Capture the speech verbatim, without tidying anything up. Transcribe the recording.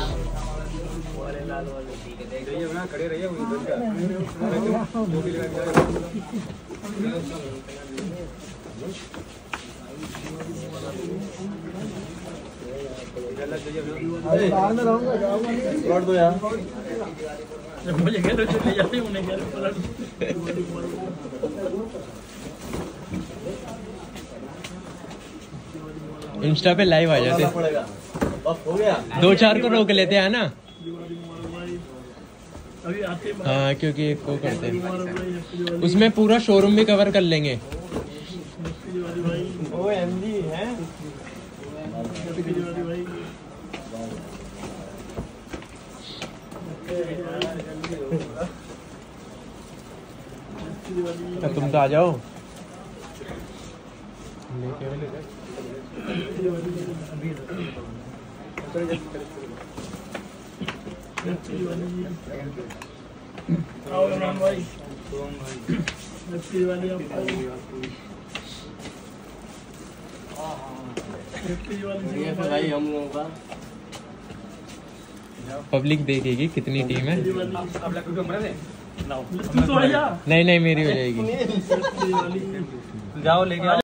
खड़े रहिए बाहर में रहूंगा प्लॉट दो यार मुझे कह रहे ले जाते उन्हें कह रहे इंस्टा पे लाइव आ जाते हो गया दो चार को रोक लेते हैं ना। अभी आते हाँ क्योंकि एक को करते हैं उसमें पूरा शोरूम भी कवर कर लेंगे। ओ एमडी है तुम तो आ जाओ। आओ इमरान भाई वाली भाई हम लोगों का पब्लिक देखेगी कितनी टीम है। तू तो आया नहीं नहीं मेरी हो जाएगी। जाओ लेके आओ।